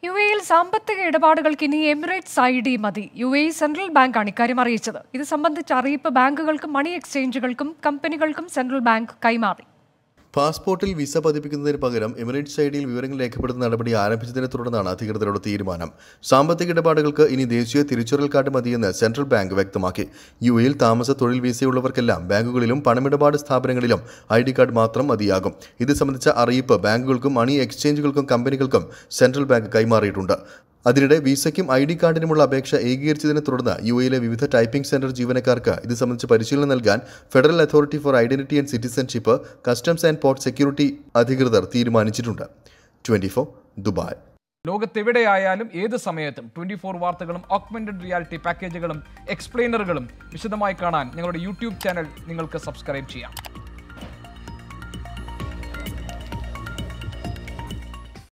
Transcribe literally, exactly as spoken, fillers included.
U എയിൽ സാമ്പത്തിക ഇടപാടുകൾക്ക് ഇനി എമിറേറ്റ്സ് ഐ ഡി മതി. യു എ സെൻട്രൽ ബാങ്കാണ് ഇക്കാര്യം അറിയിച്ചത്. ഇത് സംബന്ധിച്ച അറിയിപ്പ് ബാങ്കുകൾക്കും മണി എക്സ്ചേഞ്ചുകൾക്കും കമ്പനികൾക്കും സെൻട്രൽ ബാങ്ക് കൈമാറി. പാസ്പോർട്ടിൽ വിസ പതിപ്പിക്കുന്നതിന് പകരം എമിറേറ്റ്സ് ഐ ഡിയിൽ വിവരങ്ങൾ രേഖപ്പെടുത്തുന്ന നടപടി ആരംഭിച്ചതിനെ തുടർന്നാണ് അധികൃതരുടെ തീരുമാനം. സാമ്പത്തിക ഇടപാടുകൾക്ക് ഇനി ദേശീയ തിരിച്ചറിയൽ കാർഡ് മതിയെന്ന് സെൻട്രൽ ബാങ്ക് വ്യക്തമാക്കി. യു എയിൽ താമസ തൊഴിൽ വിസയുള്ളവർക്കെല്ലാം ബാങ്കുകളിലും പണമിടപാട് സ്ഥാപനങ്ങളിലും ഐ ഡി കാർഡ് മാത്രം മതിയാകും. ഇത് സംബന്ധിച്ച അറിയിപ്പ് ബാങ്കുകൾക്കും മണി എക്സ്ചേഞ്ചുകൾക്കും കമ്പനികൾക്കും സെൻട്രൽ ബാങ്ക് കൈമാറിയിട്ടുണ്ട്. അതിനിടെ വിസയ്ക്കും ഐ ഡി കാർഡിനുമുള്ള അപേക്ഷ ഏകീകരിച്ചതിനെ തുടർന്ന് യു എയിലെ വിവിധ ടൈപ്പിംഗ് സെന്റർ ജീവനക്കാർക്ക് ഇത് സംബന്ധിച്ച് പരിശീലനം നൽകാൻ federal authority for identity and citizenship, customs and port security അധികൃതർ തീരുമാനിച്ചിട്ടുണ്ട്. Twenty four Dubai. ലോകത്തെവിടെയായാലും ഏത് സമയത്തും ട്വന്റി ഫോർ വാർത്തകളും ഓഗ്മെന്റഡ് റിയാലിറ്റി പാക്കേജുകളും എക്സ്പ്ലെയിനറുകളും വിശദമായി കാണാൻ ഞങ്ങളുടെ യൂട്യൂബ് ചാനൽ നിങ്ങൾക്ക് സബ്സ്ക്രൈബ് ചെയ്യാം.